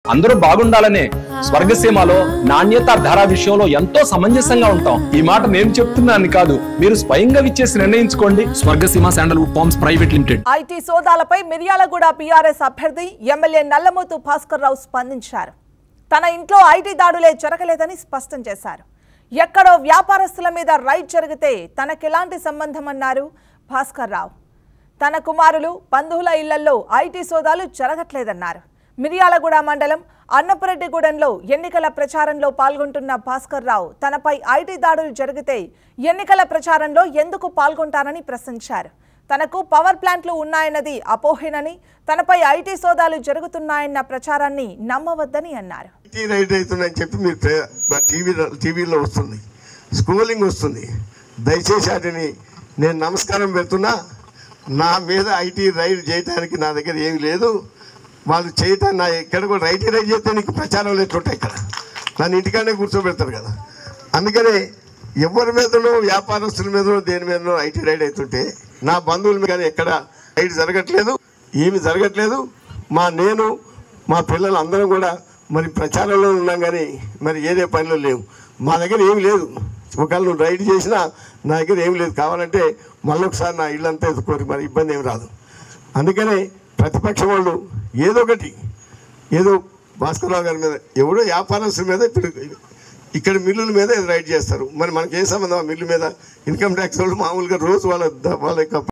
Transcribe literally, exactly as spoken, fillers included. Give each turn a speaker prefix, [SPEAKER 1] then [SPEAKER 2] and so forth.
[SPEAKER 1] అందరూ బాగుండాలనే స్వర్గసీమలో నాణ్యత ధర విషయంలో ఎంతో సమంజసంగా ఉంటాం. ఈ మాట నేను చెప్తున్నాను కాదు, మీరు స్వయంగా విచ్చేసి నిర్ణయించుకోండి. Swargaseema sandalwood farms private limited.
[SPEAKER 2] IT సోదాలపై మిర్యాలగూడ బీఆర్ఎస్ అభ్యర్థి ఎమ్మెల్యే నల్లమోతు భాస్కర్ రావు స్పందించారు. తన ఇంట్లో ఐటీ దాడులే జరగలేదని స్పష్టం చేశారు. ఎక్కడో వ్యాపారస్తుల మీద రైడ్ జరిగితే తనకెలాంటి సంబంధం అన్నారు భాస్కర్ రావు. తన కుమారులు బంధువుల ఇళ్లలో ఐటీ సోదాలు జరగట్లేదన్నారు. మిర్యాలగూడ మండలం అన్నపురెడ్డిగూడెంలో ఎన్నికల ప్రచారంలో పాల్గొంటున్న భాస్కర్ రావు తనపై ఐటీ దాడులు జరిగితే ఎన్నికల ప్రచారంలో ఎందుకు పాల్గొంటారని ప్రశ్నించారు. తనకు పవర్ ప్లాంట్లు ఉన్నాయన్నది అపోహేనని, తనపై ఐటీ సోదాలు జరుగుతున్నాయన్న ప్రచారాన్ని నమ్మవద్దని అన్నారు.
[SPEAKER 3] ఐటీ రైడ్ అవుతుందని చెప్పి మీరు టీవీ టీవీలో వస్తుంది, స్క్రోలింగ్ వస్తుంది. దయచేసి వాటిని నేను నమస్కారం పెడుతున్నా. నా మీద ఐటీ రైడ్ చేయడానికి నా దగ్గర ఏమి లేదు. వాళ్ళు చేయటం నా ఎక్కడ కూడా ఐటీ రైడ్ చేస్తే నీకు ప్రచారాలు ఎట్లుంటాయి? ఇక్కడ నన్ను ఇంటికానే కూర్చోబెడతారు కదా. అందుకనే ఎవరి మీదనో వ్యాపారస్తుల మీదనో దేని మీదనో ఐటీ రైడ్ అవుతుంటే నా బంధువుల మీద కానీ ఎక్కడ రైడ్ జరగట్లేదు, ఏమి జరగట్లేదు. మా నేను మా పిల్లలు అందరం కూడా మరి ప్రచారంలో ఉన్నాం కానీ మరి ఏదే పనిలో లేవు. మా దగ్గర ఏమి లేదు. ఒకవేళ నువ్వు రైడ్ చేసినా నా దగ్గర ఏమి లేదు. కావాలంటే మళ్ళొకసారి నా ఇల్లంతా ఎత్తుకోరు, మరి ఇబ్బంది ఏమి రాదు. అందుకనే ప్రతిపక్షం వాళ్ళు ఏదో ఒకటి ఏదో భాస్కర్ రావు గారి మీద ఎవడో వ్యాపారస్తుల మీద ఇప్పుడు ఇక్కడ మిల్లుల మీద రైడ్ చేస్తారు. మరి మనకి ఏ సంబంధం ఆ మిల్లు మీద? ఇన్కమ్ ట్యాక్స్ వాళ్ళు మామూలుగా రోజు వాళ్ళ వాళ్ళ యొక్క